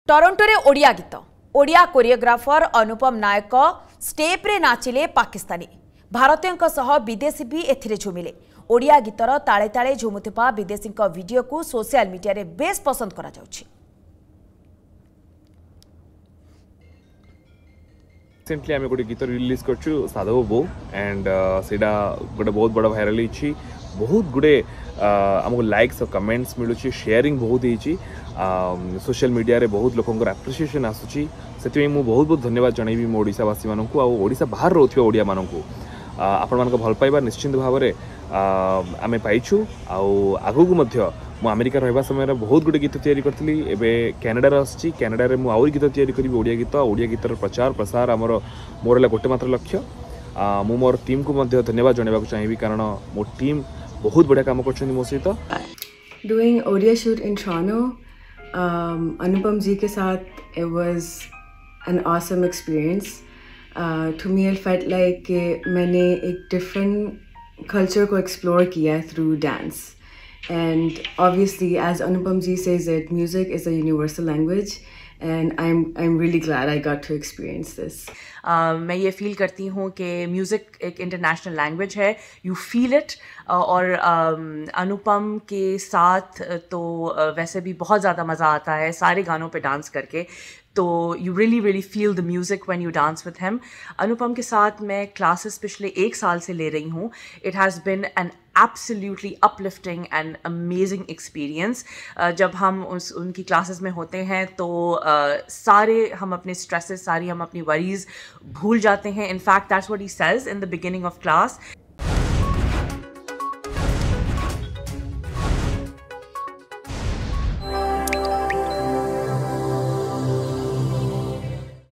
Toronto रे ओडिया गीत Odia choreographer Anupam Nayak step रे नाचिले पाकिस्तानी भारतीयों सह विदेशी भी एथिरे झुमिले। ओडिया गीतर ताले ताले झुमुथिबा विदेशी वीडियो को सोशल मीडिया रे बेस पसंद करा जाउछि। रिसेंटली आम गोटे गीत रिलीज करछु साधव बो एंड सेटा गोटे बहुत बड़ा भाइराल होछि। बहुत गुड़े आमको लाइक्स और कमेंट्स मिलूँ, शेयरिंग बहुत होती सोशल मीडिया रे बहुत लोकंर एप्रिसिएशन आसूची। से मुझे बहुत बहुत धन्यवाद जनइबी मो ओडिशावासी मानक ओडिशा बाहर रोथिबा ओडिया मानक आपण मानक भल पाइबा निश्चिंत भाव में आम पाइछु। आगु मु अमेरिका रहा समय बहुत गुटे गीत तैयारी करी। एबे कनाडा आसी कनाडा रे मु आउरी गीत तैयारी करी ओडिया गीतर प्रचार प्रसार आमर मोर गोटे मात्र लक्ष्य। मु मोर टीम को धन्यवाद जनवाक चाहिए कारण मो टीम बहुत बढ़िया काम कर मो सहित। Doing Odia shoot in Toronto, Anupam ji के साथ it was an awesome experience. To me it felt like कि मैंने एक different culture को explore किया through dance. And obviously, as Anupam ji says it, music is a universal language. And I'm really glad I got to experience this. मैं ये feel करती हूँ कि म्यूज़िक एक इंटरनेशनल लैंग्वेज है, यू फील इट। और अनुपम के साथ तो वैसे भी बहुत ज़्यादा मज़ा आता है सारे गानों पे डांस करके, तो you really feel the music when you dance with him. Anupam के साथ मैं क्लासेस पिछले 1 साल से ले रही हूँ। It has been an absolutely uplifting and amazing experience. जब हम उनकी क्लासेस में होते हैं तो सारे हम अपने स्ट्रेसेस, सारी हम अपनी वरीज भूल जाते हैं। In fact that's what he says in the beginning of class.